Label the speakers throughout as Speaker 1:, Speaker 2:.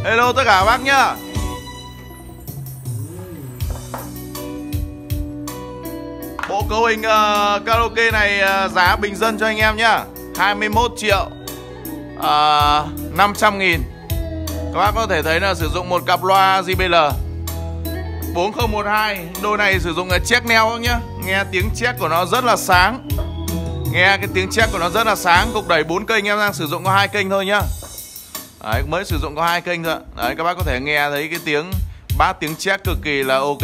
Speaker 1: Hello tất cả các bác nhá. Bộ cấu hình karaoke này giá bình dân cho anh em nhá, 21 triệu 500 nghìn. Các bác có thể thấy là sử dụng một cặp loa JBL 4012. Đôi này sử dụng check neo các nhá. Nghe tiếng check của nó rất là sáng. Nghe cái tiếng check của nó rất là sáng. Cục đẩy 4 kênh em đang sử dụng có 2 kênh thôi nhá. Đấy, mới sử dụng có 2 kênh thôi. Đấy, các bác có thể nghe thấy cái tiếng bass, tiếng check cực kỳ là ok.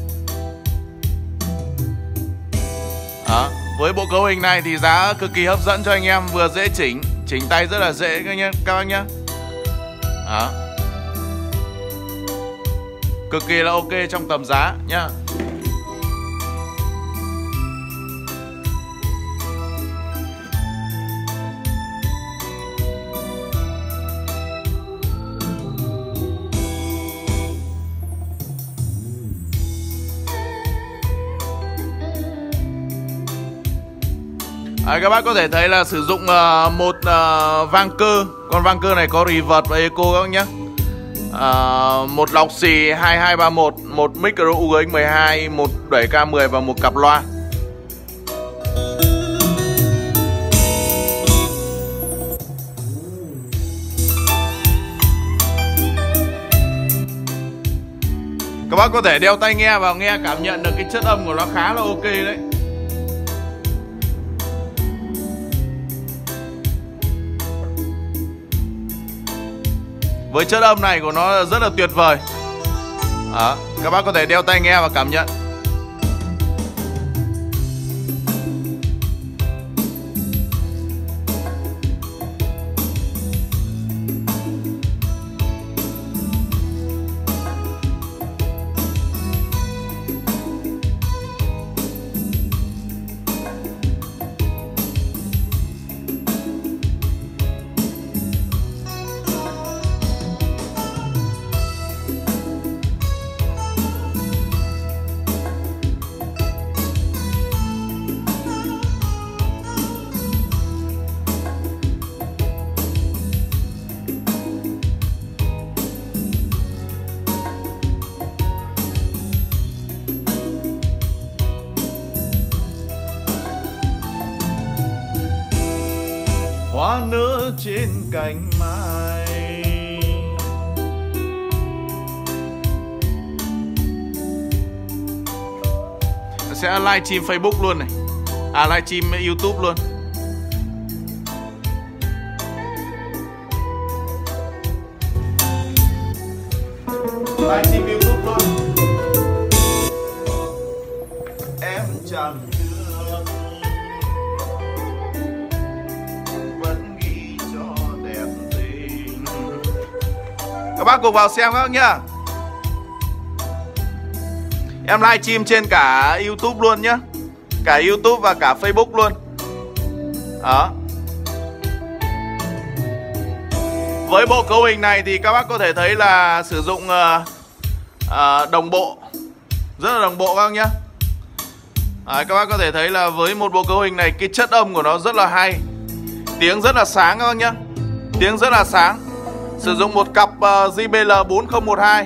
Speaker 1: Đó. Với bộ cấu hình này thì giá cực kỳ hấp dẫn cho anh em, vừa dễ chỉnh tay rất là dễ các bác nhá. Đó. Cực kỳ là ok trong tầm giá nhá. Các bác có thể thấy là sử dụng một vang cơ. Con vang cơ này có reverb và echo các bác nhé. Một lọc xì 2231, một micro UX12, một đẩy K10 và một cặp loa. Các bác có thể đeo tai nghe vào nghe cảm nhận được cái chất âm của nó khá là ok đấy. Với chất âm này của nó rất là tuyệt vời. Đó, các bác có thể đeo tai nghe và cảm nhận. Hoa nở trên cành mai, sẽ livestream Facebook luôn này, livestream YouTube luôn. Livestream YouTube luôn. Em chẳng các bác cùng vào xem các bác nhá. Em livestream trên cả YouTube luôn nhá, cả YouTube và cả Facebook luôn. Đó. Với bộ cấu hình này thì các bác có thể thấy là sử dụng đồng bộ, rất là đồng bộ các bác nhá. Đấy, các bác có thể thấy là với một bộ cấu hình này cái chất âm của nó rất là hay, tiếng rất là sáng các bác nhá, tiếng rất là sáng. Sử dụng một cặp JBL 4012.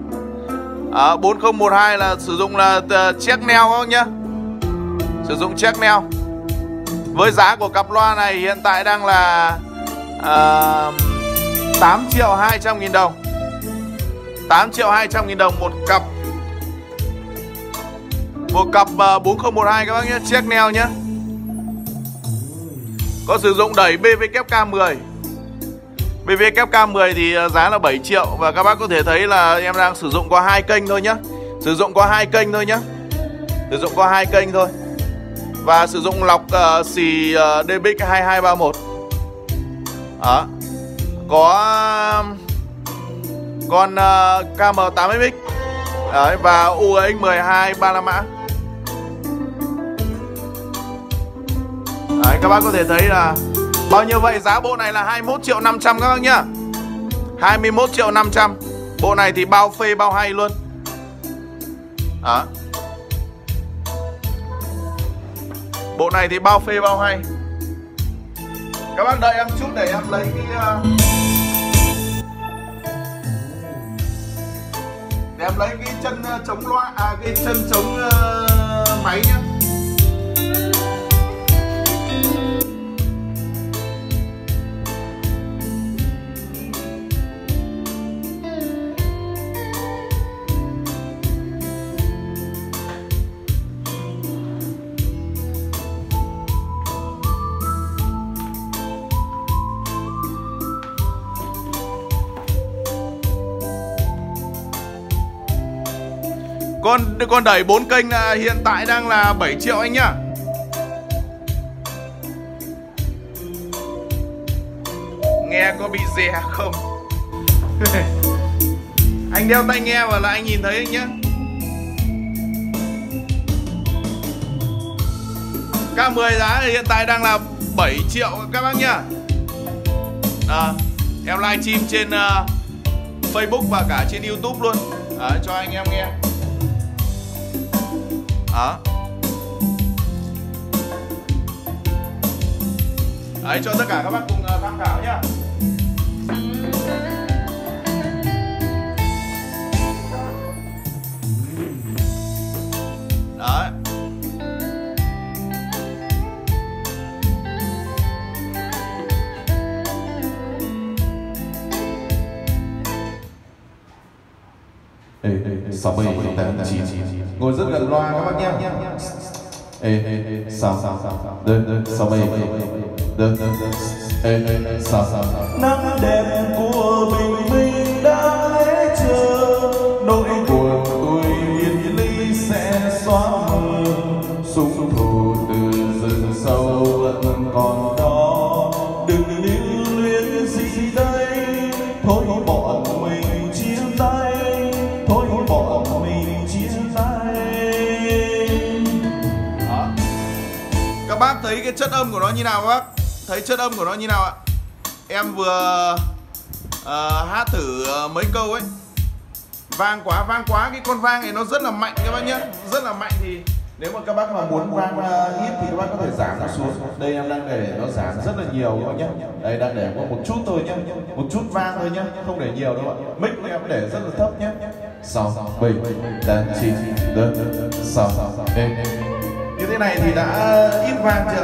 Speaker 1: 4012 là sử dụng là check neo các bác nhá. Sử dụng check neo. Với giá của cặp loa này hiện tại đang là 8 triệu 200 nghìn đồng. 8 triệu 200 nghìn đồng một cặp. Một cặp 4012 các bác nhé, check neo nhé. Có sử dụng đẩy BWK10. BWK10 thì giá là 7 triệu. Và các bác có thể thấy là em đang sử dụng có 2 kênh thôi nhá. Sử dụng có 2 kênh thôi nhá. Sử dụng có 2 kênh thôi. Và sử dụng lọc xì DBX 2231. Đó. Có con KM8XX. Đấy, và UX12 3 la mã. Đấy, các bác có thể thấy là bao nhiêu vậy? Giá bộ này là 21 triệu 500 các bác nhá. 21 triệu 500. Bộ này thì bao phê bao hay luôn. Đó. Bộ này thì bao phê bao hay. Các bác đợi em chút để em lấy cái Để em lấy cái chân chống loa, cái chân chống máy nhá. Con đẩy 4 kênh hiện tại đang là 7 triệu anh nhá. Nghe có bị dè không? Anh đeo tai nghe vào là anh nhìn thấy anh nhá. K10 giá hiện tại đang là 7 triệu các bác nhá. Em livestream trên Facebook và cả trên YouTube luôn. Cho anh em nghe. Đấy, cho tất cả các bác cùng tham khảo nhá. Đấy.
Speaker 2: Sáu mươi tám chín ngồi rất gần loa các bác nhé. Sao đơn 60 đơn sao nắng đẹp của bình minh đã lễ chờ, nỗi buồn tôi yên ly sẽ xóa mờ, súng thù từ rừng sâu vẫn còn đó, đừng lưu luyến gì đây, thôi bọn mình chia tay, thôi bọn mình chia tay.
Speaker 1: Các bác thấy cái chất âm của nó như nào các bác? Thấy chất âm của nó như nào ạ? Em vừa hát thử mấy câu ấy. Vang quá, cái con vang này nó rất là mạnh các bác nhé. Rất là mạnh, thì nếu mà các bác mà muốn vang ít thì các bác có thể giảm nó xuống. Đây em đang để nó giảm rất là nhiều các bác nhé. Đây đang để có một chút thôi nhé, một chút vang thôi nhé, không để nhiều đâu ạ. Mic em để rất là thấp nhé. 6 7 8 9 đơn 6 như thế này thì đã ít vang chưa?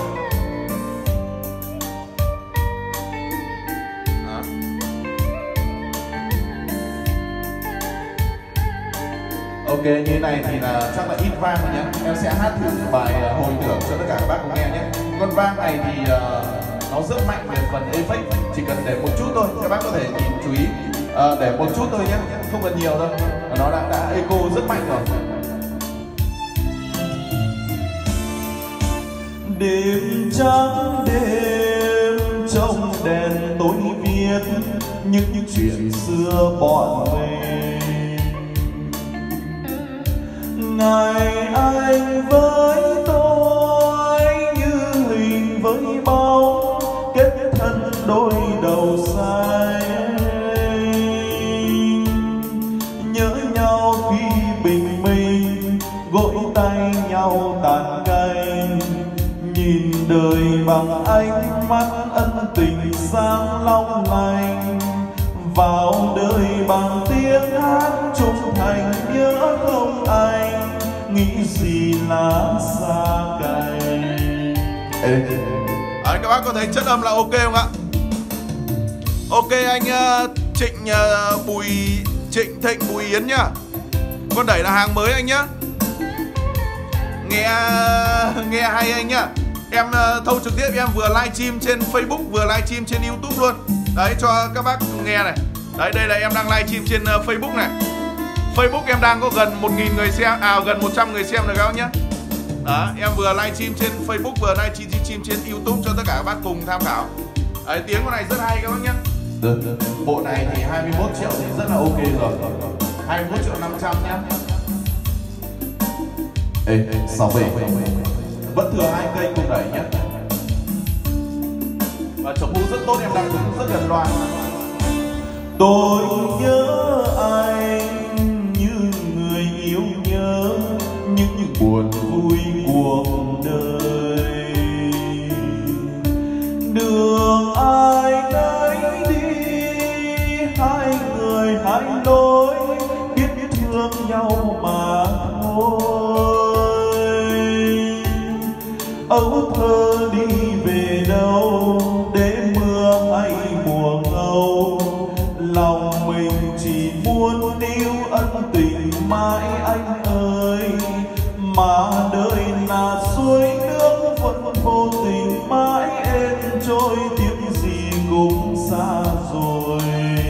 Speaker 1: Ok, như thế này thì là chắc là ít vang rồi nhé. Em sẽ hát thử bài hồi tưởng cho tất cả các bác cùng nghe nhé. Con vang này thì nó rất mạnh về phần effect, chỉ cần để một chút thôi, các bác có thể nhìn chú ý để một chút thôi nhé, không cần nhiều đâu. Nó đã echo rất mạnh rồi. Đêm trắng đêm trong đèn tối viết những chuyện xưa bọn mình, ngày anh với tôi như hình với bóng, kết thân đôi đầu xanh, nhớ nhau khi bình minh gội tay nhau tàn canh, nhìn đời bằng ánh mắt ân tình sáng long lanh, vào đời bằng tiếng hát trung thành nhớ không anh, nghĩ gì lá xa cày. Các bác có thấy chất âm là ok không ạ? Ok anh Trịnh Thịnh Bùi Yến nhá. Con đẩy là hàng mới anh nhá. Nghe hay anh nhá. Em thâu trực tiếp, em vừa livestream trên Facebook vừa livestream trên YouTube luôn. Đấy, cho các bác cùng nghe này. Đấy, đây là em đang livestream trên Facebook này. Facebook em đang có gần 1.000 người xem, gần 100 người xem rồi các bác nhé. Đó, em vừa livestream trên Facebook vừa livestream trên YouTube cho tất cả các bác cùng tham khảo. Đấy, tiếng của này rất hay các bác nhé.
Speaker 2: Bộ này thì 21 triệu thì rất là ok rồi.
Speaker 1: 21 triệu 500 nhá.
Speaker 2: 67 vẫn thừa 2 kênh cùng đẩy nhé.
Speaker 1: Và chống hú rất tốt, em đang đứng rất gần loa.
Speaker 2: Tôi nhớ anh như người yêu nhớ những buồn vui cuộc đời, đường ai nấy đi, hai người hai lối, biết cũng xa rồi.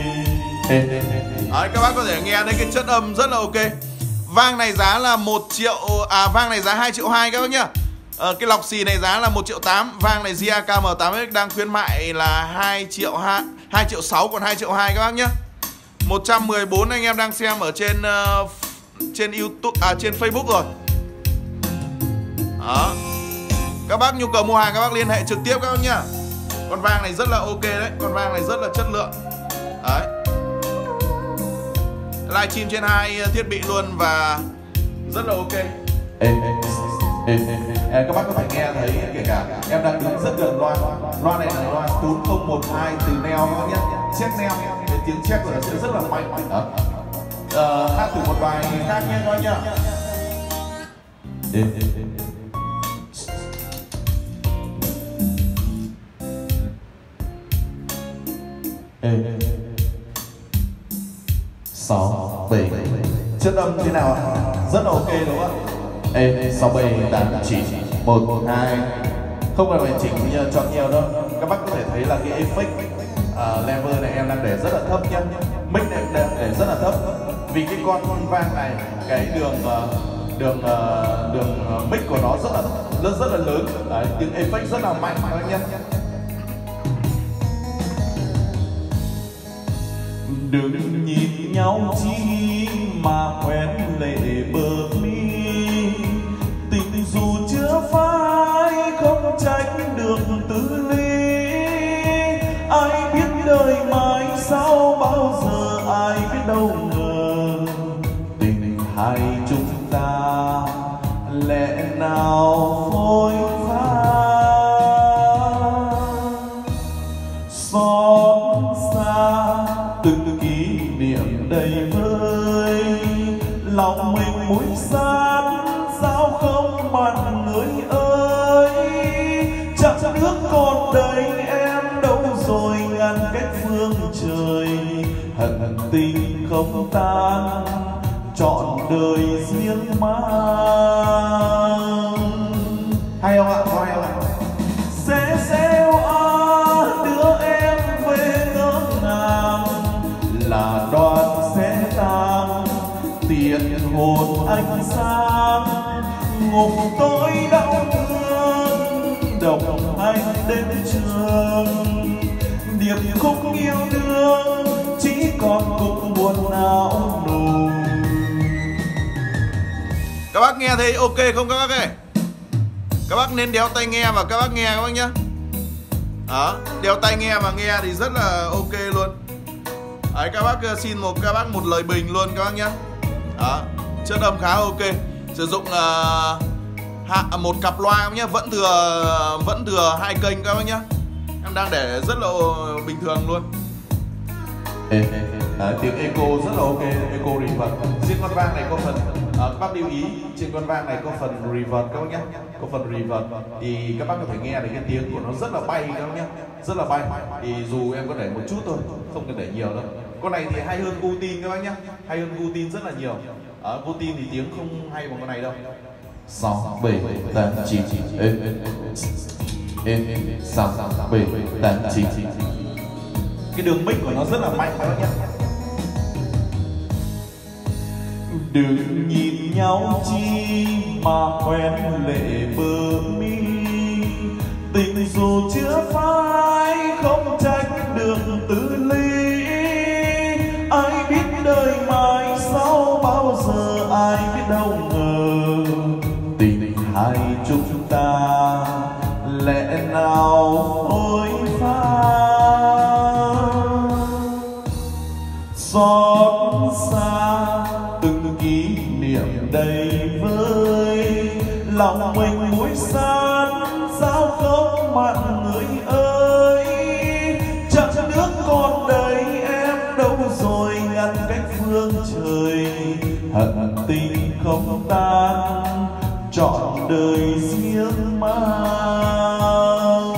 Speaker 1: Đấy, các bác có thể nghe thấy cái chất âm rất là ok. Vang này giá là 1 triệu, vang này giá 2,2 triệu các bác nhá. Cái lọc xì này giá là 1,8 triệu. Vang này Zia KM8X đang khuyến mại là 2,6 triệu, còn 2,2 triệu các bác nhá. 114 anh em đang xem ở trên YouTube, trên Facebook rồi. Đó. Các bác nhu cầu mua hàng các bác liên hệ trực tiếp các bác nhá. Con vang này rất là ok đấy, con vang này rất là chất lượng. Đấy. Livestream trên 2 thiết bị luôn và rất là ok.
Speaker 2: Các bác có thể nghe thấy kể cả em đang đứng rất gần loa. Loa này là loa 4012 từ neo các bác nhé. Check neo, cái tiếng check của nó sẽ rất là mạnh. Đó. Hát thử một bài khác nhé các bác nhá. Sáu bảy chất âm thế nào ạ? Rất là ok đúng không ạ? 6 7 8 9 1 2 không cần phải chỉnh chọn nhiều đâu. Các bác có thể thấy là cái effect level này em đang để rất là thấp nhá. Mic này để rất là thấp vì cái con vang này cái đường mic của nó rất là lớn. Đấy, tiếng effect rất là mạnh các bác nhé. Đừng nhìn nhau chi mà quen lệ bờ mi, tình dù chưa phai không tránh được tư ly. Ai biết đời mai sau bao giờ, ai biết đâu ngờ tình hai chúng ta lẽ nào phôi pha. Xót xa từng kỷ niệm đầy vơi, lòng mình mũi sát sao không mặn người ơi. Chẳng nước còn đây em đâu rồi ngàn cách phương trời, hận tình không tan trọn đời riêng mang. Hay không ạ? Hay không ạ? Sẽ gieo đứa em về ngỡ ngàng, là đoàn sẽ tan tiền hồn ánh sáng. Ngục tôi đau thương đồng hành đến trường, điệp khúc yêu đương chỉ còn cùng buồn não nùng.
Speaker 1: Các bác nghe thấy ok không các bác ơi? Các bác nên đeo tai nghe và các bác nghe các bác nhá. Đó, đeo tai nghe và nghe thì rất là ok luôn. Đấy, các bác xin các bác một lời bình luôn các bác nhá. Đó, chất âm khá ok. Sử dụng một cặp loa các bác nhá, vẫn thừa 2 kênh các bác nhá. Em đang để rất là bình thường luôn.
Speaker 2: Tiếng echo rất là ok, echo reverb. Trên con vang này có phần các bác lưu ý, trên con vang này có phần reverb các bác nhé, có phần reverb thì các bác có thể nghe thấy cái tiếng của nó rất là bay các bác nhé, rất là bay. Thì dù em có để một chút thôi, không cần để nhiều đâu. Con này thì hay hơn Gutin các bác nhé, hay hơn Gutin rất là nhiều. Ở Gutin thì tiếng không hay bằng con này đâu. 6 7 8 9 6 7 8 9. Cái đường mic của nó rất là mạnh các bác nhé. Đừng nhìn nhau chi mà quen lệ bờ mi, tình dù chưa phai không tránh được tư ly. Ai biết đời mai sau bao giờ, ai biết đâu ngờ tình hai chúng ta lẽ nào phôi pha. Xót xa từng kỷ niệm đầy vơi, lòng mình mũi sát sao không mặn người ơi. Chẳng nước còn đây em đâu rồi ngăn cách phương trời, hận tình không tan trọn đời riêng mang.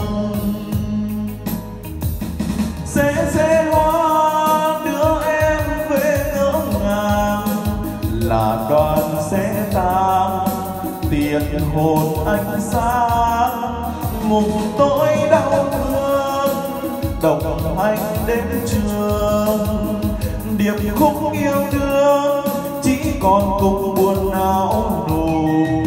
Speaker 2: Sẽ hoa đưa em về ngỡ ngàng, là đoàn sẽ tan tiền hồn ánh sáng. Ngục tôi đau thương đồng hành đến trường. Điệp khúc yêu đương chỉ còn cùng buồn não nùng.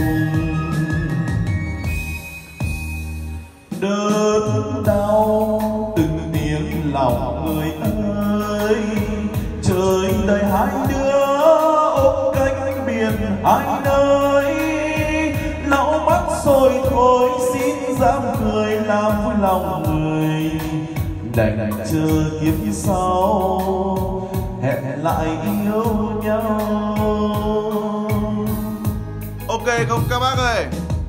Speaker 2: Đớn đau từng tiếng lòng người ơi, trời đời hai đứa ôm cánh biển hai nơi. Lau mắt rồi thôi xin dám cười làm vui lòng người, đành chờ kiếp sau hẹn lại yêu nhau.
Speaker 1: Ok không các bác ơi?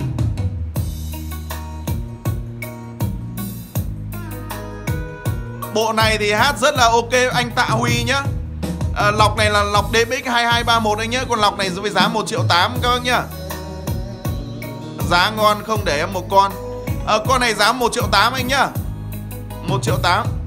Speaker 1: Bộ này thì hát rất là ok anh Tạ Huy nhá. Lọc này là lọc DBX 2231 anh nhá. Còn lọc này với giá 1.8 triệu các bác nhá. Giá ngon không để em một con. Con này giá 1.8 triệu anh nhá. 1.8 triệu.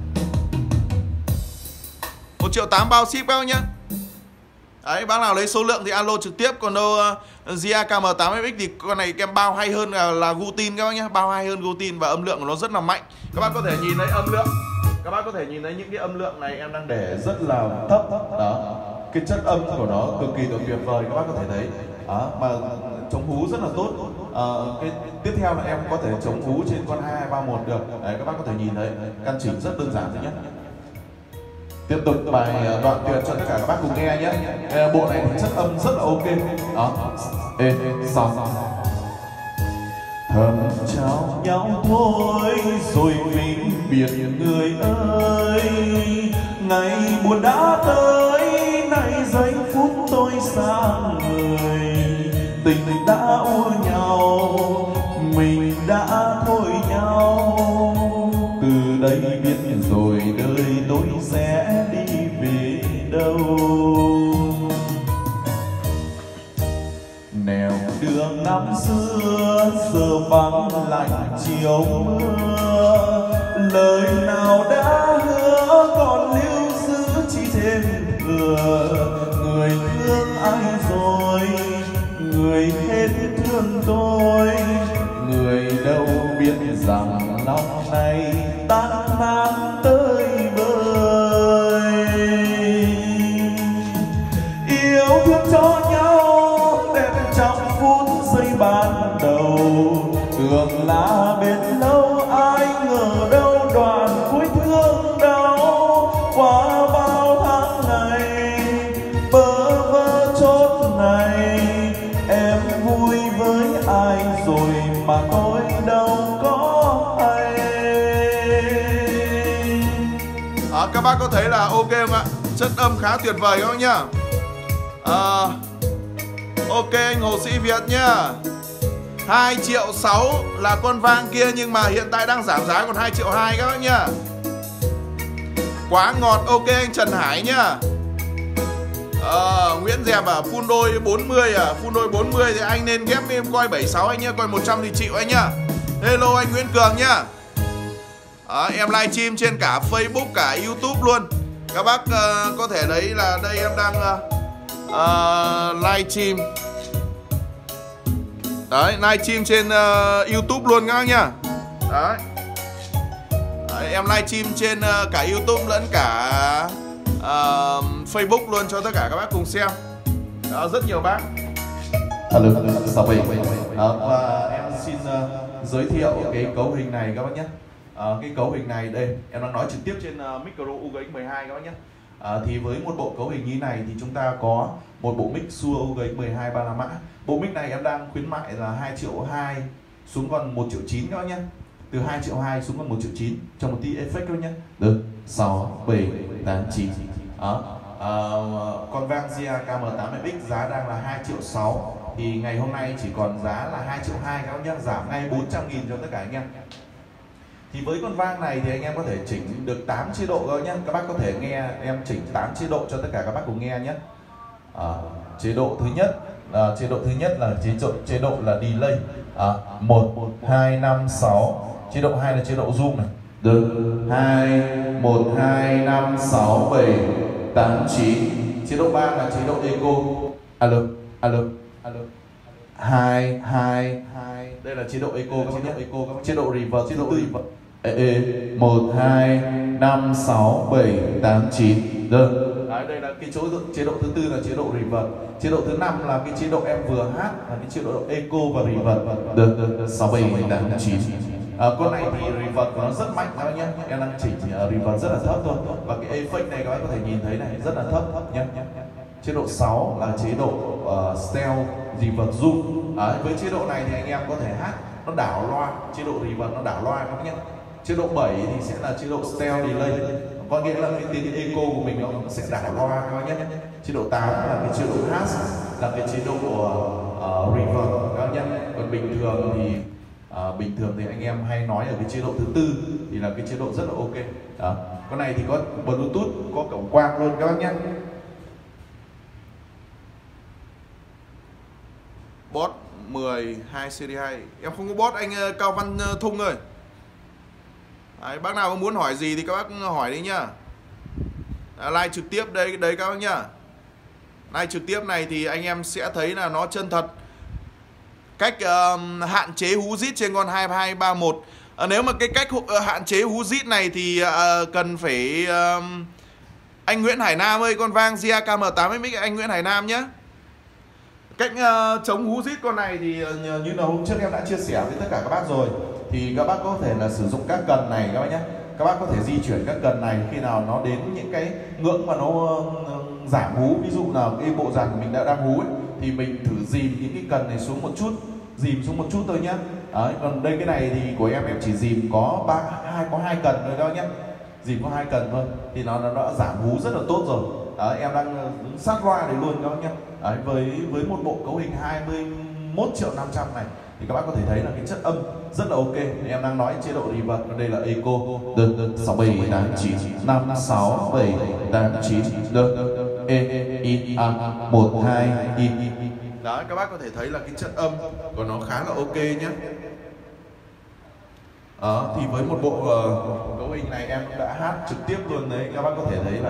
Speaker 1: 1.8 triệu bao ship các bác nhá. Đấy, bác nào lấy số lượng thì alo trực tiếp. Còn đâu Gia KM8FX thì con này em bao hay hơn là Gutin các bác nhá. Bao hay hơn Gutin và âm lượng của nó rất là mạnh. Các bác có thể nhìn thấy âm lượng. Các bác có thể nhìn thấy những cái âm lượng này em đang để rất là thấp đó. Cái chất âm của nó cực kỳ tuyệt vời, các bác có thể thấy đó, mà chống hú rất là tốt. Cái tiếp theo là em có thể chống hú trên con 2231 được. Đấy, các bác có thể nhìn thấy căn chỉnh rất đơn giản thôi nhé. Tiếp tục bài đoạn tuyệt cho tất cả các bác cùng nghe nhé. Bộ này thì chất âm rất là ok đó. Xong thầm trao nhau thôi rồi vĩnh biệt người ơi. Ngày buồn đã tới, nay giây phút tôi xa người. Tình đã ua nhau, mình đã thôi nhau. Từ đây biết rồi đời tôi sẽ đi về đâu. Nẻo đường năm xưa giờ vắng lạnh chiều mưa. Lời nào đã hứa còn lưu giữ chỉ thêm thừa. Người thương ai rồi, người hết thương tôi. Người đâu biết rằng lòng này tan nát tới bời. Yêu thương cho nhau đẹp trong phút giây ban đầu. Tưởng là bên lâu ai ngờ đâu đoạn cuối thương đau. Qua bao tháng ngày bơ vơ chốt này, em vui với ai rồi mà tôi đâu có hay. Các bác có thấy là ok không ạ? Chất âm khá tuyệt vời các bác nhá. Ok anh Hồ Sĩ Việt nhá. 2.6 triệu là con vang kia, nhưng mà hiện tại đang giảm giá còn 2.2 triệu các bác nhá. Quá ngọt. Ok anh Trần Hải nhá. Nguyễn Dẹp full đôi 40 full đôi 40 thì anh nên ghép em coi 76 anh nhá, coi 100 thì chịu anh nhá. Hello anh Nguyễn Cường nhá. Em livestream trên cả Facebook cả YouTube luôn. Các bác có thể thấy là đây em đang livestream. Đấy, livestream trên YouTube luôn các bác nhá. Đấy. Đấy, em livestream trên cả YouTube lẫn cả Facebook luôn cho tất cả các bác cùng xem. Đó, rất nhiều bác.
Speaker 2: Và em xin giới thiệu cái cấu hình này các bác nhé. Cái cấu hình này đây em đang nói trực tiếp trên micro UGX12 các bác nhé. Thì với một bộ cấu hình như này thì chúng ta có một bộ mic Shure UGX12 3 mã. Bộ mic này em đang khuyến mại là 2.2 triệu xuống còn 1.9 triệu các bác nhé. Từ 2.2 triệu xuống còn 1.9 triệu cho một tí effect các bác nhé. Được 6, 7, 8, 9. Con vang Gia KM8FX giá đang là 2.6 triệu, thì ngày hôm nay chỉ còn giá là 2.2 triệu các bác nhé, giảm ngay 400.000 cho tất cả anh em. Thì với con vang này thì anh em có thể chỉnh được 8 chế độ các nhé. Các bác có thể nghe em chỉnh 8 chế độ cho tất cả các bác cùng nghe nhé. Chế độ thứ nhất là chế độ là delay 1, 2, 5, 6. Chế độ 2 là chế độ zoom này. Được 2, 1, 2, 5, 6, 7, 8, 9. Chế độ 3 là chế độ echo. Alo 2, 2, 2. Đây là chế độ echo các bác nhé. Chế độ reverb, chế độ 4. 1 2 5 6 7 8 9. Rồi. Đấy, đây là cái chế độ thứ tư là chế độ reverb. Chế độ thứ 5 là cái chế độ em vừa hát, là cái chế độ echo và reverb. Được 6 7 8 9. Con này thì reverb của nó rất mạnh các bác nhé. Em đang chỉnh reverb rất là thấp thôi. Và cái effect này các bác có thể nhìn thấy này rất là thấp nhé. Chế độ 6 là chế độ stealth reverb zoom. Với chế độ này thì anh em có thể hát nó đảo loa, chế độ reverb nó đảo loa các bác nhé. Chế độ 7 thì sẽ là chế độ stealth delay, có nghĩa là cái tiếng echo của mình nó sẽ đảo loa các bác nhé. Chế độ 8 là cái chế độ hash, là cái chế độ reverb các bác nhé. Còn bình thường thì anh em hay nói ở cái chế độ thứ tư thì là cái chế độ rất là ok. Đó. Con này thì có Bluetooth, có cổng quang luôn các bác nhé.
Speaker 1: Boss 12 series 2. Em không có boss anh Cao Văn Thung ơi. Đấy, bác nào có muốn hỏi gì thì các bác hỏi đi nhá. Live trực tiếp đây các bác nhá. Live trực tiếp này thì anh em sẽ thấy là nó chân thật. Cách hạn chế hú rít trên con 2231. Nếu mà cái cách hạn chế hú rít này thì cần phải anh Nguyễn Hải Nam ơi, con vang Gia KM8 mic anh Nguyễn Hải Nam nhé. Cách chống hú rít con này thì
Speaker 2: như là hôm trước em đã chia sẻ với tất cả các bác rồi, thì các bác có thể là sử dụng các cần này các bác nhé. Các bác có thể di chuyển các cần này khi nào nó đến những cái ngưỡng mà nó giảm hú, ví dụ là cái bộ dàn của mình đang hú ấy, thì mình thử dìm những cái cần này xuống một chút, dìm xuống một chút thôi nhé. Đấy, còn đây cái này thì của em chỉ dìm có hai cần thôi đó nhé, dìm có 2 cần thôi thì nó đã giảm hú rất là tốt rồi. Đấy, em đang sát loa để luôn các bác nhé. Đấy, với một bộ cấu hình 21.500.000 này thì các bác có thể thấy là cái chất âm rất là ok. Em đang nói chế độ reverb, đây là echo. Được 6 7 8 9 5 6 7 8 9. Được in 1 2 in.
Speaker 1: Đấy, các bác có thể thấy là cái chất âm của nó khá là ok nhé.
Speaker 2: Thì với một bộ cấu hình này em đã hát trực tiếp luôn đấy, các bác có thể thấy là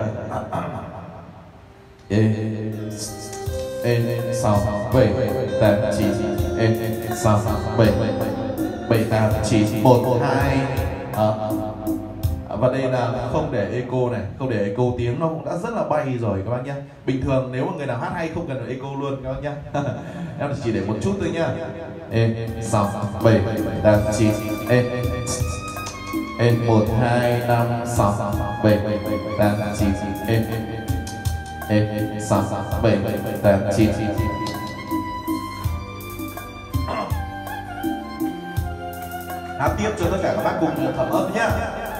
Speaker 2: 6 7 8 9 6 7 7 8 9 1 2. Và đây là không để echo này, không để echo, tiếng nó cũng đã rất là bay rồi các bác nhé. Bình thường nếu mà người nào hát hay không cần echo luôn các bác nhé. Em chỉ để một chút thôi nhá. 6 7 8 9 1 2 5 6 7 8 9 6 7 8 9. Hát tiếp cho tất cả các bác cùng thẩm âm nhá.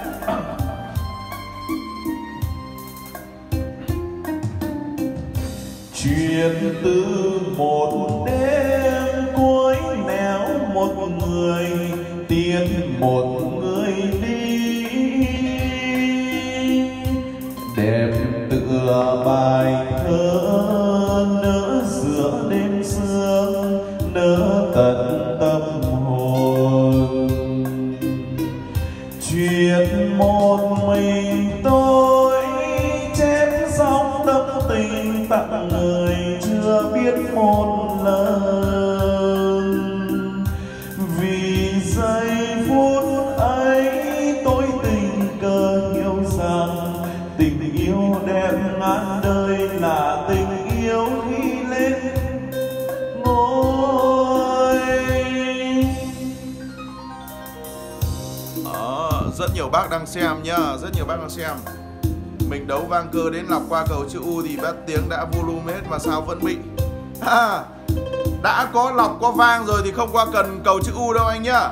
Speaker 2: Chuyện từ một đêm cuối nẻo một người tiến một người đi, đẹp tựa bài thơ nỡ giữa đêm sương, nỡ tận tâm hồn. Chuyện một mình tôi chép xong tâm tình tặng người chưa biết một lần. Vì giây phút ấy tôi tình cờ hiểu rằng tình yêu đẹp ngàn đời là tình yêu khi lên ngôi.
Speaker 1: Rất nhiều bác đang xem nhá, rất nhiều bác đang xem. Mình đấu vang cơ đến lọc qua cầu chữ U thì bát tiếng đã volume hết mà sao vẫn bị. Đã có lọc có vang rồi thì không qua cần cầu chữ U đâu anh nhá.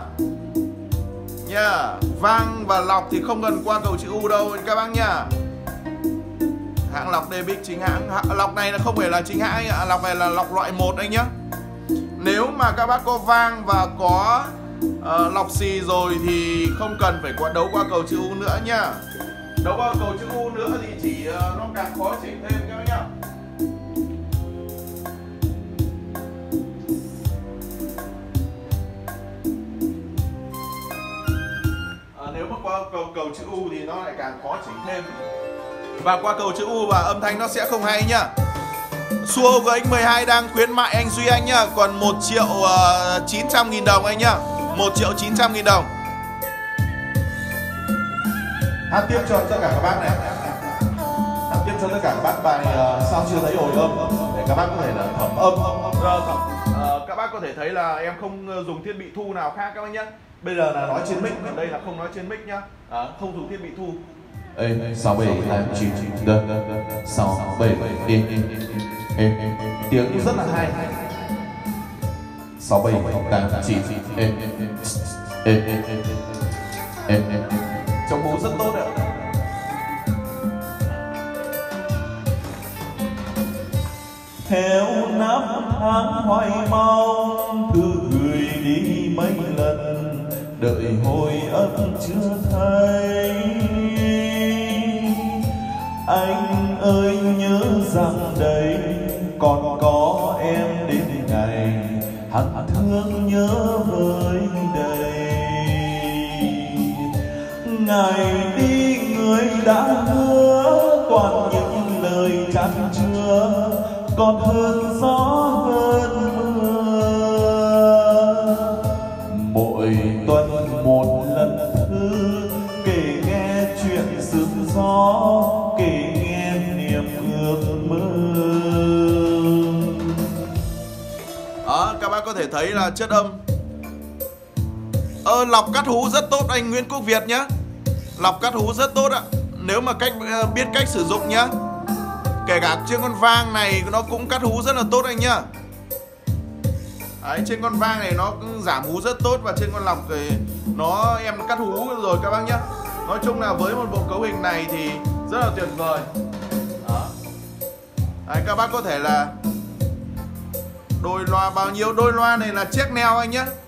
Speaker 1: Vang và lọc thì không cần qua cầu chữ U đâu các bác nhá. Hãng lọc Debic chính hãng. Lọc này là không phải là chính hãng anh ạ. Lọc này là lọc loại 1 anh nhá. Nếu mà các bác có vang và có lọc xì rồi thì không cần phải đấu qua cầu chữ U nữa nhá. Đấu qua cầu chữ U nữa thì chỉ nó càng khó chỉnh thêm các bác nhá. Nếu mà qua cầu chữ U thì nó lại càng khó chỉnh thêm. Và qua cầu chữ U và âm thanh nó sẽ không hay nhá. Xua của anh 12 đang khuyến mại anh Duy Anh nhá. Còn 1.900.000 đồng anh nhá. 1.900.000 đồng. Hát tiếp cho tất cả các bác này. Hát tiếp cho tất cả các bác bài sao chưa thấy hồi âm để các bác có thể là thẩm âm. Các bác có thể thấy là em không dùng thiết bị thu nào khác các bác nhé. Bây giờ là nói trên mic, ở đây là không nói trên mic nhá. Không dùng thiết bị thu.
Speaker 2: 6 7 2 9 6 7 tiếng rất là hay. 6 7 8 9
Speaker 1: Trống hú rất tốt ạ.
Speaker 2: Theo năm tháng hoài mong thư gửi đi mấy lần, đợi hồi âm chưa thấy. Anh ơi nhớ rằng đây còn có em đến ngày hằng thương nhớ với đầy. Ngày đi người đã hứa toàn những lời chan chứa, còn hơn gió hơn mưa. Mỗi tuần một lần thư kể nghe chuyện sương gió, kể nghe niềm ước mơ.
Speaker 1: Đó, các bác có thể thấy là chất âm lọc cắt hú rất tốt anh Nguyễn Quốc Việt nhá. Lọc cắt hú rất tốt ạ. Nếu mà biết cách sử dụng nhá. Kể cả trên con vang này nó cũng cắt hú rất là tốt anh nhá. Đấy, trên con vang này nó cũng giảm hú rất tốt, và trên con lọc thì em cắt hú rồi các bác nhá. Nói chung là với một bộ cấu hình này thì rất là tuyệt vời. Đó. Đấy, các bác có thể là đôi loa bao nhiêu, đôi loa này là check neo anh nhá.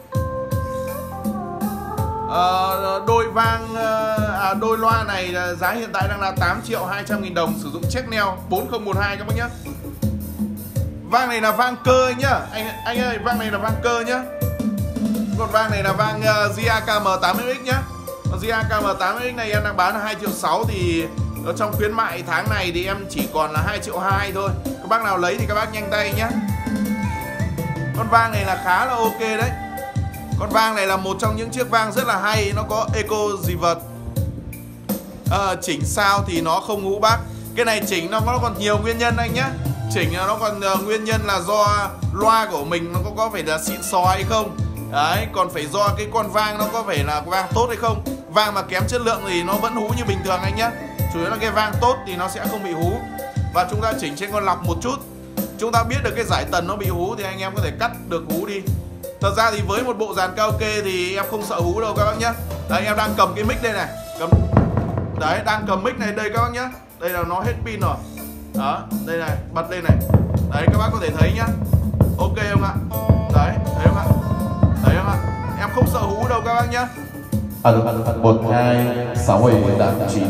Speaker 1: Đôi loa này giá hiện tại đang là 8.200.000 đồng, sử dụng check neo 4012 các bác nhá. Vang này là vang cơ anh nhá. Anh ơi, vang này là vang cơ nhá. Còn vang này là vang GAKM 80X nhá. Còn GAKM 80X này em đang bán là 2.600.000, thì ở trong khuyến mại tháng này thì em chỉ còn là 2.200.000 thôi. Các bác nào lấy thì các bác nhanh tay nhá. Con vang này là khá là ok đấy. Con vang này là một trong những chiếc vang rất là hay. Nó có eco dị vật. Chỉnh sao thì nó không hú bác. Cái này chỉnh nó còn nhiều nguyên nhân anh nhá. Chỉnh nó còn nguyên nhân là do loa của mình nó có phải là xịn sò hay không. Đấy, còn phải do cái con vang nó có phải là vang tốt hay không. Vang mà kém chất lượng thì nó vẫn hú như bình thường anh nhá. Chủ yếu là cái vang tốt thì nó sẽ không bị hú. Và chúng ta chỉnh trên con lọc một chút, chúng ta biết được cái giải tần nó bị hú thì anh em có thể cắt được hú đi. Thật ra thì với một bộ dàn karaoke thì em không sợ hú đâu các bác nhá. Đấy, em đang cầm cái mic đây này. Đấy, đang cầm mic này đây các bác nhá. Đây là nó hết pin rồi. Đó, đây này, bật đây này. Đấy, các bác có thể thấy nhá. Ok không ạ? Đấy, thấy không ạ? Thấy không ạ? Em không sợ hú đâu các bác nhá.
Speaker 2: 1 2 6 7 8 9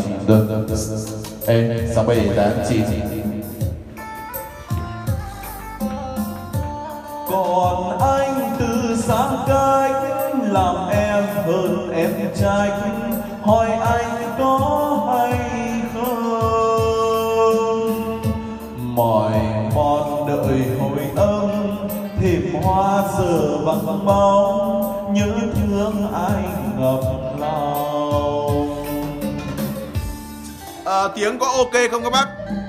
Speaker 2: 6 7 8 9. Còn anh từ xa cách làm em hơn em trách, hỏi anh có hay không. Mỏi mòn đợi hồi âm, thêm hoa giờ vắng bóng, nhớ thương ai ngập lòng.
Speaker 1: Tiếng có ok không các bác?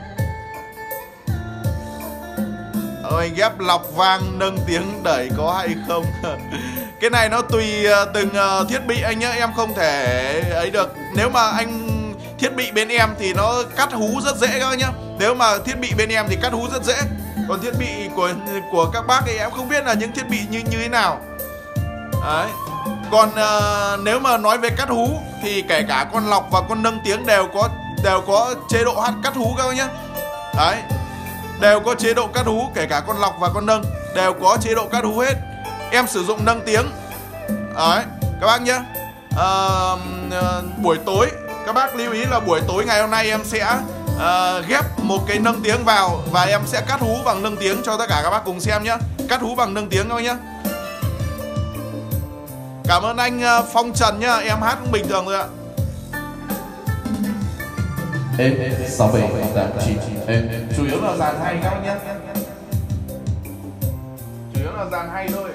Speaker 1: Anh ghép lọc vang nâng tiếng đẩy có hay không? Cái này nó tùy từng thiết bị anh nhá. Em không thể ấy được. Nếu mà anh thiết bị bên em thì nó cắt hú rất dễ các bác nhá. Nếu mà thiết bị bên em thì cắt hú rất dễ. Còn thiết bị của các bác thì em không biết là những thiết bị như thế nào. Đấy. Còn nếu mà nói về cắt hú thì kể cả con lọc và con nâng tiếng đều có chế độ cắt hú các bác nhá. Đấy, đều có chế độ cắt hú, kể cả con lọc và con nâng đều có chế độ cắt hú hết. Em sử dụng nâng tiếng. Đấy, các bác nhé. Buổi tối, các bác lưu ý là buổi tối ngày hôm nay em sẽ ghép một cái nâng tiếng vào, và em sẽ cắt hú bằng nâng tiếng cho tất cả các bác cùng xem nhé. Cắt hú bằng nâng tiếng các bác nhé. Cảm ơn anh Phong Trần nhá, em hát cũng bình thường thôi ạ.
Speaker 2: 6 7 8 9.
Speaker 1: Chủ yếu là dàn hay các bác nhé. Chủ yếu là dàn hay thôi.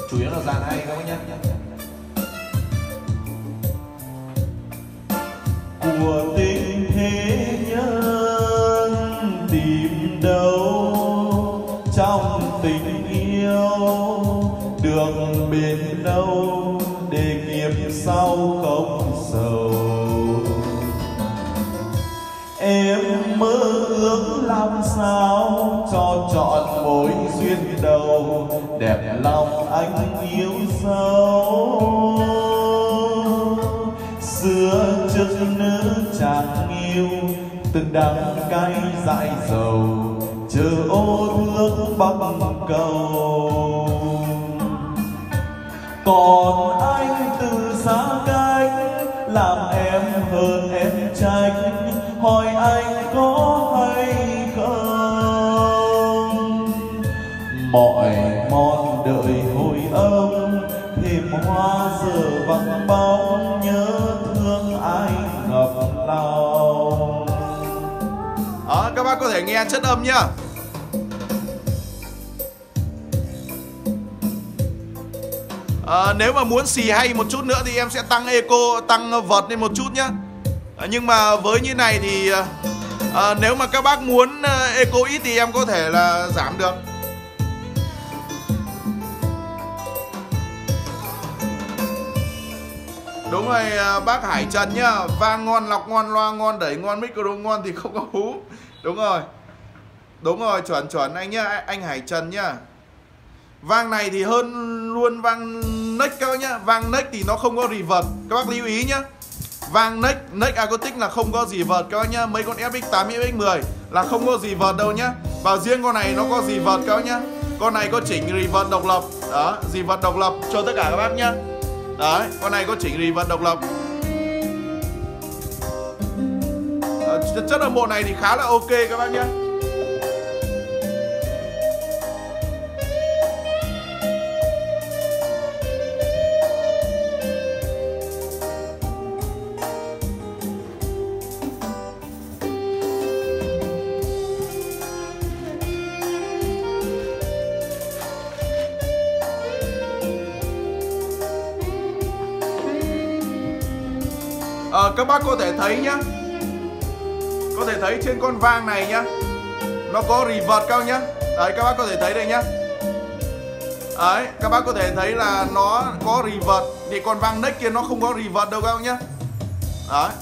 Speaker 2: chủ yếu là dàn hay các bác nhé. Của tình thế nhân tìm đâu trong tình yêu, đường bền đâu để nghiệp sau không sầu. Em mơ ước làm sao cho chọn mối duyên đầu, đẹp lòng anh yêu sâu. Xưa trước nữ chàng yêu, từng đắng cay dại dầu, chờ ô thương bắc cầu. Còn anh từ xa cách, làm em hơn em tránh, hỏi anh có hay không. Mọi mòn đợi hồi âm, thêm hoa giờ vắng bóng, nhớ thương ai ngập lòng.
Speaker 1: Đó, các bác có thể nghe chất âm nhá. Nếu mà muốn xì hay một chút nữa thì em sẽ tăng echo, tăng vợt lên một chút nhá. Nhưng mà với như này thì nếu mà các bác muốn echo ít thì em có thể là giảm được. Đúng rồi bác Hải Trần nhá. Vang ngon, lọc ngon, loa ngon, đẩy ngon, micro ngon thì không có hú. Đúng rồi. Đúng rồi, chuẩn anh nhá, anh Hải Trần nhá. Vang này thì hơn luôn vang neck các bác nhá. Vang neck thì nó không có reverb, các bác lưu ý nhá. Vang neck acoustic là không có gì vợt các bác nhá. Mấy con FX8, FX10 là không có gì vợt đâu nhá. Và riêng con này nó có gì vợt các bác nhá. Con này có chỉnh reverb độc lập. Đó, gì vợt độc lập cho tất cả các bác nhá. Đấy, con này có chỉnh reverb độc lập. Chất âm bộ này thì khá là ok các bác nhá. Các bác có thể thấy nhá, có thể thấy trên con vang này nhá, nó có reverb cao nhá. Đấy, các bác có thể thấy đây nhá. Đấy, các bác có thể thấy là nó có reverb. Thì con vang neck kia nó không có reverb đâu các bác nhá. Đấy.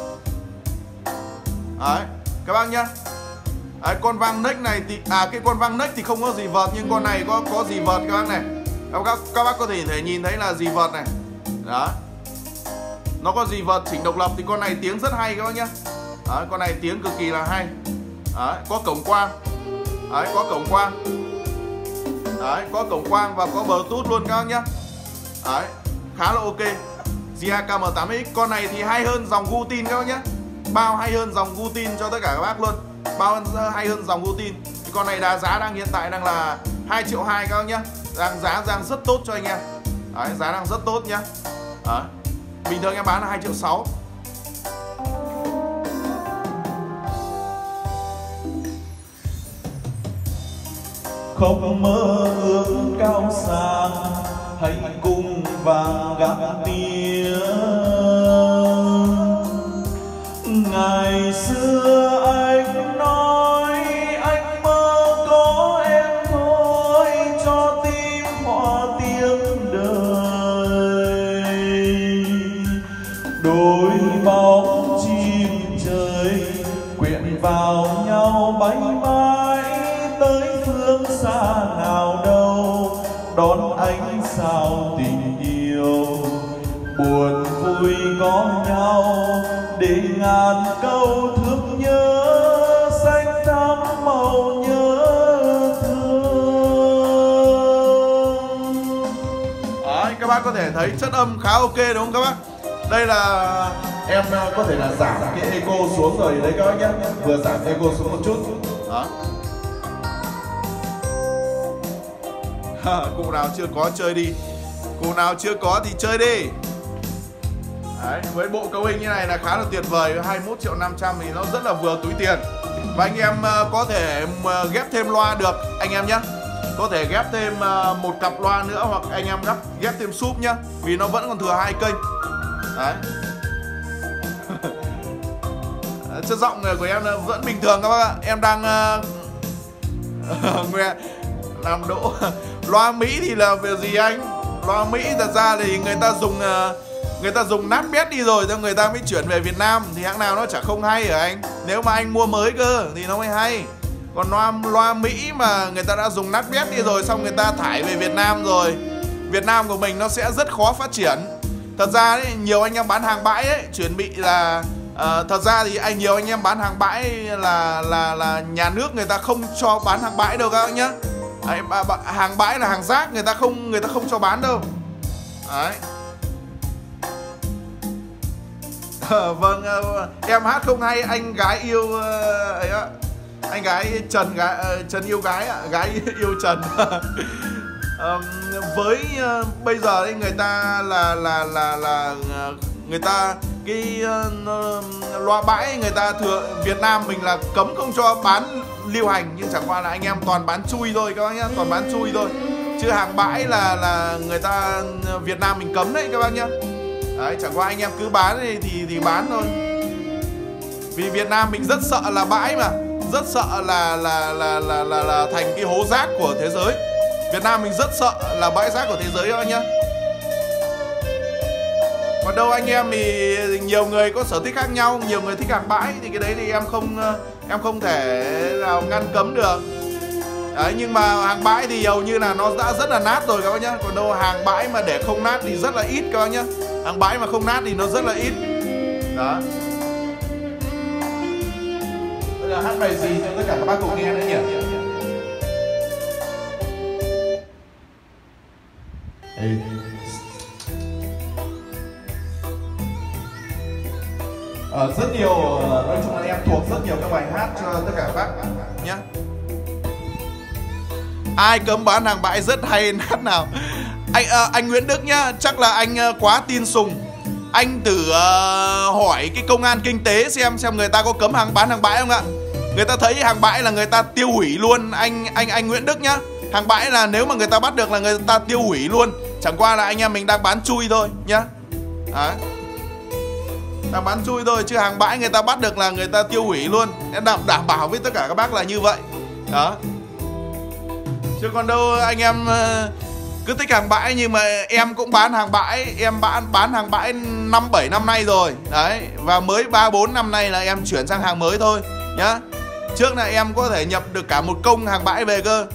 Speaker 1: Đấy, các bác nhá. Đấy, con vang neck này thì cái con vang neck thì không có reverb, nhưng con này có reverb các bác này. Các bác có thể nhìn thấy là reverb này. Đó. Nó có reverb chỉnh độc lập thì con này tiếng rất hay các bác nhá. Đấy, con này tiếng cực kỳ là hay. Đấy, có cổng quang. Đấy, có cổng quang. Đấy, có cổng quang và có Bluetooth luôn các bác nhá. Đấy, khá là ok. JKM8X con này thì hay hơn dòng Gutin các bác nhá. Bao hay hơn dòng Gutin cho tất cả các bác luôn. Bao hay hơn dòng Gutin. Thì con này giá đang hiện tại đang là 2,2 triệu các bác nhá. Giá đang rất tốt cho anh em. Đấy, giá đang rất tốt nhá. Đấy. Bình thường em bán là 2,6 triệu.
Speaker 2: Không mơ ước cao xa, hãy cùng vàng gác tiếng. Ngày xưa anh nói anh mơ có em thôi, cho tim hòa tiếng đời. Đôi bóng chim trời quyện vào nhau bay mãi tới phương xa nào đâu, đón ánh sao tình yêu. Buồn vui có nhau để ngàn câu thương nhớ, xanh thắm màu nhớ thương.
Speaker 1: Đấy, các bác có thể thấy chất âm khá ok đúng không các bác? Đây là em có thể là giảm cái echo xuống rồi đấy các bác nhé. Vừa giảm echo xuống một chút. Đó. Cụ nào chưa có chơi đi. Cụ nào chưa có thì chơi đi. Đấy, với bộ cấu hình như này là khá là tuyệt vời. 21,5 triệu thì nó rất là vừa túi tiền. Và anh em có thể ghép thêm loa được anh em nhé. có thể ghép thêm một cặp loa nữa, hoặc anh em ghép thêm súp nhá, vì nó vẫn còn thừa 2 kênh. Đấy. Chất giọng của em vẫn bình thường các bác ạ. Em đang làm đỗ. Loa Mỹ thì là việc gì anh? Loa Mỹ thật ra thì người ta dùng nát bét đi rồi, cho người ta mới chuyển về Việt Nam, thì hãng nào nó chả không hay hả anh? Nếu mà anh mua mới cơ thì nó mới hay. Còn loa Mỹ mà người ta đã dùng nát bét đi rồi, xong người ta thải về Việt Nam rồi, Việt Nam của mình nó sẽ rất khó phát triển. Thật ra đấy, nhiều anh em bán hàng bãi ấy chuẩn bị là thật ra thì nhiều anh em bán hàng bãi là nhà nước người ta không cho bán hàng bãi đâu các bác nhá. Đấy, hàng bãi là hàng rác, người ta không cho bán đâu. Đấy. Vâng, em hát không hay, anh gái yêu ấy ạ. Anh gái Trần, Trần yêu gái ạ, gái yêu Trần. Với bây giờ đấy, người ta là người ta cái loa bãi người ta Việt Nam mình là cấm không cho bán lưu hành, nhưng chẳng qua là anh em toàn bán chui thôi các bác nhá, toàn bán chui thôi, chứ hàng bãi là người ta Việt Nam mình cấm đấy các bác nhá. Đấy, chẳng qua anh em cứ bán thì bán thôi, vì Việt Nam mình rất sợ là bãi mà, rất sợ là thành cái hố rác của thế giới. Việt Nam mình rất sợ là bãi rác của thế giới đó nhá. Còn đâu anh em thì nhiều người có sở thích khác nhau, nhiều người thích hàng bãi thì cái đấy thì em không thể nào ngăn cấm được. Đấy, nhưng mà hàng bãi thì hầu như là nó đã rất là nát rồi các bác nhá. Còn đâu hàng bãi mà để không nát thì rất là ít các bác nhá. Hàng bãi mà không nát thì nó rất là ít. Đó. Bây giờ hát bài gì cho tất cả các bác cùng nghe nữa nhỉ? Rất nhiều, nói chung là em thuộc rất nhiều các bài hát cho tất cả các bác nhé. Ai cấm bán hàng bãi rất hay nát nào? Anh Nguyễn Đức nhá, chắc là anh quá tin sùng. Anh thử hỏi cái công an kinh tế xem người ta có cấm bán hàng bãi không ạ? Người ta thấy hàng bãi là người ta tiêu hủy luôn anh Nguyễn Đức nhá. Hàng bãi là nếu mà người ta bắt được là người ta tiêu hủy luôn. Chẳng qua là anh em mình đang bán chui thôi nhá. Đấy. Đang bán chui thôi, chứ hàng bãi người ta bắt được là người ta tiêu hủy luôn. Em đảm bảo với tất cả các bác là như vậy. Đó. Chứ còn đâu anh em cứ thích hàng bãi, nhưng mà em cũng bán hàng bãi. Em bán hàng bãi 5-7 năm nay rồi. Đấy. Và mới 3-4 năm nay là em chuyển sang hàng mới thôi nhá. Trước là em có thể nhập được cả một công hàng bãi về cơ.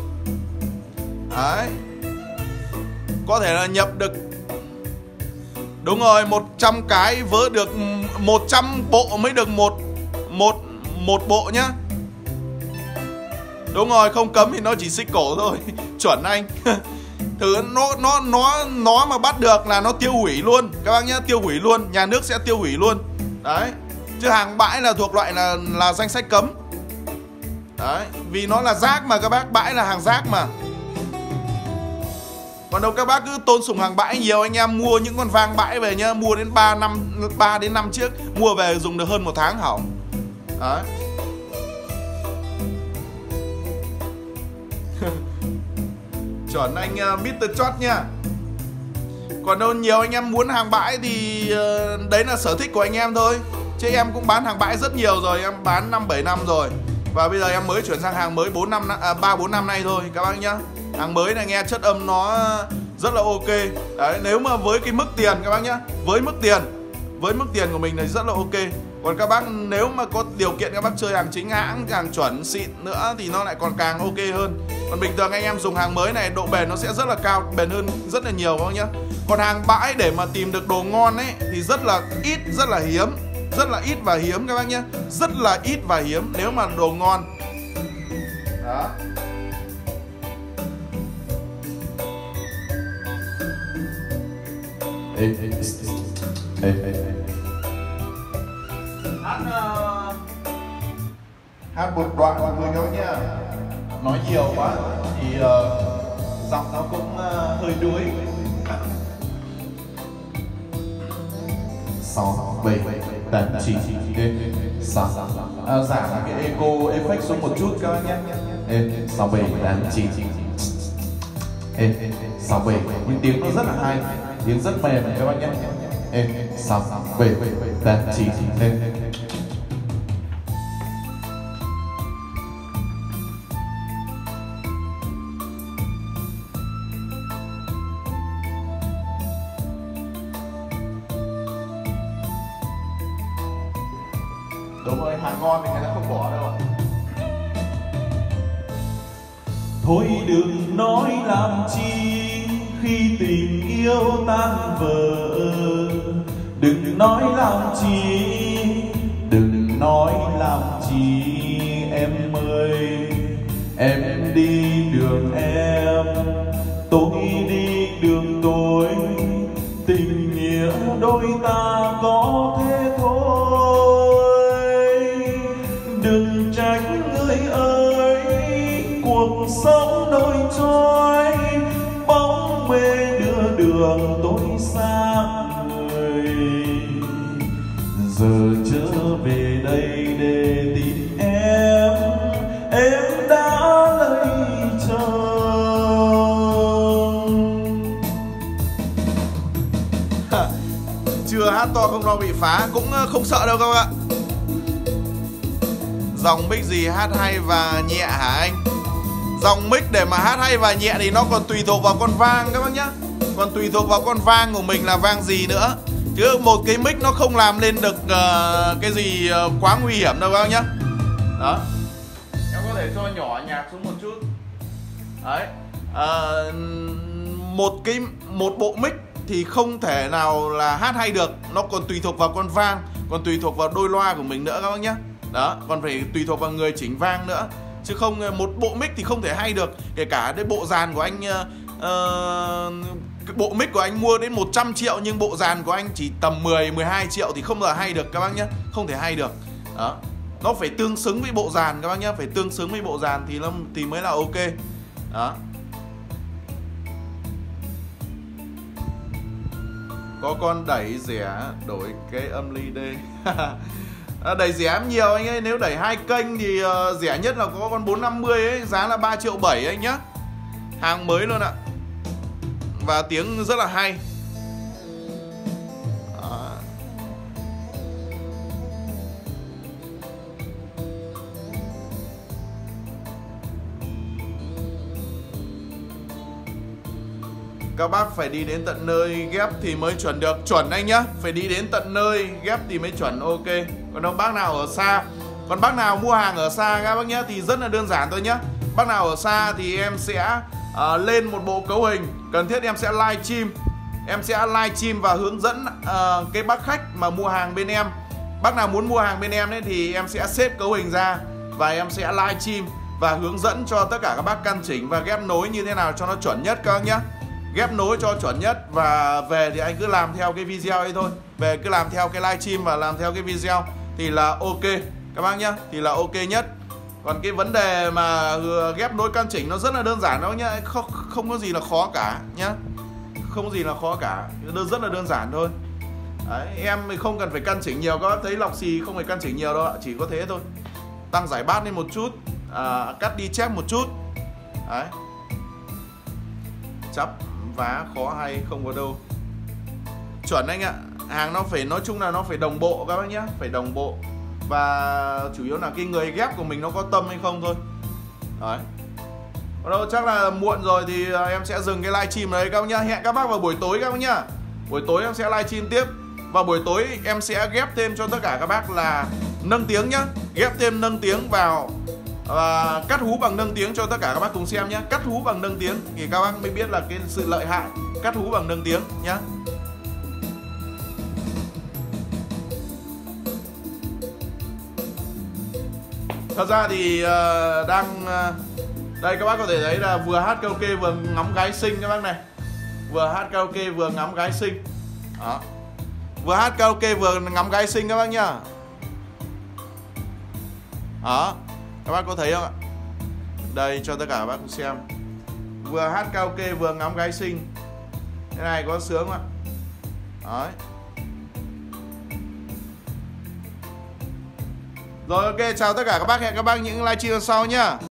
Speaker 1: Đấy. Có thể là nhập được, đúng rồi, 100 cái vớ được 100 bộ mới được một bộ nhá. Đúng rồi, không cấm thì nó chỉ xích cổ thôi. Chuẩn anh. Thử nó mà bắt được là nó tiêu hủy luôn các bác nhá, tiêu hủy luôn, nhà nước sẽ tiêu hủy luôn. Đấy. Chứ hàng bãi là thuộc loại là danh sách cấm. Đấy, vì nó là rác mà các bác, bãi là hàng rác mà. Còn đâu các bác cứ tôn sùng hàng bãi. Nhiều anh em mua những con vang bãi về nhá, mua đến 3 đến 5 chiếc, mua về dùng được hơn 1 tháng hỏng. Đấy. Chuẩn anh Mr. Chót nha. Còn đâu nhiều anh em muốn hàng bãi thì đấy là sở thích của anh em thôi. Chứ em cũng bán hàng bãi rất nhiều rồi, em bán 5-7 năm rồi. Và bây giờ em mới chuyển sang hàng mới 3-4 năm nay thôi các bác nhá. Hàng mới này nghe chất âm nó rất là ok. Đấy, nếu mà với cái mức tiền các bác nhá, với mức tiền của mình thì rất là ok. Còn các bác nếu mà có điều kiện các bác chơi hàng chính hãng, hàng chuẩn xịn nữa thì nó lại còn càng ok hơn. Còn bình thường anh em dùng hàng mới này độ bền nó sẽ rất là cao, bền hơn rất là nhiều các bác nhá. Còn hàng bãi để mà tìm được đồ ngon ấy thì rất là ít, rất là hiếm. Rất là ít và hiếm các bác nhé. Rất là ít và hiếm nếu mà đồ ngon. Đó. Hát một đoạn mọi người các bác nhé. Nói nhiều quá thì giọng nó cũng hơi đuối. 6, 7, 8, 9, 6. Giảm cái echo effect xuống một chút các bác nhé.
Speaker 2: 6 7 8 9. 6 7, nhưng tiếng nó rất là hay, tiếng rất mềm các bạn nhé. 6 7 8 9.
Speaker 1: Đúng rồi, hàng ngon thì người ta không bỏ đâu ạ.
Speaker 2: Thôi đừng nói làm chi khi tình yêu tan vỡ, đừng nói làm chi, đừng nói làm chi em ơi. Em đi đường em, tôi đi đường tôi, tình nghĩa đôi ta có thế thôi. Đừng trách người ơi, cuộc sống đôi trôi, bóng mê đưa đường tôi xa người. Giờ trở về đây để tìm em đã lấy chồng.
Speaker 1: Chưa hát to không lo bị phá, cũng không sợ đâu các bạn ạ. Dòng mic gì hát hay và nhẹ hả anh? Dòng mic để mà hát hay và nhẹ thì nó còn tùy thuộc vào con vang các bác nhá. Còn tùy thuộc vào con vang của mình là vang gì nữa. Chứ một cái mic nó không làm lên được cái gì quá nguy hiểm đâu các bác nhá. Đó. Em có thể cho nhỏ nhạc xuống một chút. Đấy. Một bộ mic thì không thể nào là hát hay được. Nó còn tùy thuộc vào con vang, còn tùy thuộc vào đôi loa của mình nữa các bác nhá. Đó, còn phải tùy thuộc vào người chỉnh vang nữa. Chứ không một bộ mic thì không thể hay được. Kể cả cái bộ dàn của anh cái bộ mic của anh mua đến 100 triệu nhưng bộ dàn của anh chỉ tầm 10-12 triệu thì không bao giờ hay được các bác nhé. Không thể hay được. Đó. Nó phải tương xứng với bộ dàn các bác nhé, phải tương xứng với bộ dàn thì mới là ok. Đó. Có con đẩy rẻ đổi cái âm ly D. Đẩy rẻ nhiều anh ấy, nếu đẩy 2 kênh thì rẻ nhất là có con 450 ấy, giá là 3,7 triệu anh nhá. Hàng mới luôn ạ. Và tiếng rất là hay. Đó. Các bác phải đi đến tận nơi ghép thì mới chuẩn được. Chuẩn anh nhá. Phải đi đến tận nơi ghép thì mới chuẩn ok. Còn đâu bác nào ở xa, còn bác nào mua hàng ở xa các bác nhá thì rất là đơn giản thôi nhá. Bác nào ở xa thì em sẽ lên một bộ cấu hình. Cần thiết em sẽ live stream. Em sẽ live stream và hướng dẫn cái bác khách mà mua hàng bên em. Bác nào muốn mua hàng bên em ấy thì em sẽ xếp cấu hình ra và em sẽ live stream và hướng dẫn cho tất cả các bác căn chỉnh và ghép nối như thế nào cho nó chuẩn nhất các bác nhá. Ghép nối cho chuẩn nhất và về thì anh cứ làm theo cái video ấy thôi. Về cứ làm theo cái live stream và làm theo cái video thì là ok các bác nhá, thì là ok nhất. Còn cái vấn đề mà ghép nối căn chỉnh nó rất là đơn giản đâu nhá, không có gì là khó cả nhá. Không có gì là khó cả, rất là đơn giản thôi. Đấy, em không cần phải căn chỉnh nhiều, các bác thấy lọc xì không phải căn chỉnh nhiều đâu ạ, chỉ có thế thôi. Tăng giải bass lên một chút, cắt đi chép một chút. Đấy. Chắp vá khó hay không có đâu. Chuẩn anh ạ. Hàng nó phải, nói chung là nó phải đồng bộ các bác nhé, phải đồng bộ. Và chủ yếu là cái người ghép của mình nó có tâm hay không thôi. Đấy. Còn đâu chắc là muộn rồi thì em sẽ dừng cái livestream đấy các bác nhá. Hẹn các bác vào buổi tối các bác nhá. Buổi tối em sẽ livestream tiếp. Và buổi tối em sẽ ghép thêm cho tất cả các bác là nâng tiếng nhá. Ghép thêm nâng tiếng vào và cắt hú bằng nâng tiếng cho tất cả các bác cùng xem nhé. Cắt hú bằng nâng tiếng thì các bác mới biết là cái sự lợi hại cắt hú bằng nâng tiếng nhá. Thật ra thì đây các bác có thể thấy là vừa hát karaoke vừa ngắm gái xinh các bác này. Vừa hát karaoke vừa ngắm gái xinh. Đó. Vừa hát karaoke vừa ngắm gái xinh các bác nhá. Đó. Các bác có thấy không ạ? Đây cho tất cả các bác cùng xem. Vừa hát karaoke vừa ngắm gái xinh. Thế này có sướng không ạ? Đấy. Rồi ok, chào tất cả các bác, hẹn các bác những livestream sau nhá.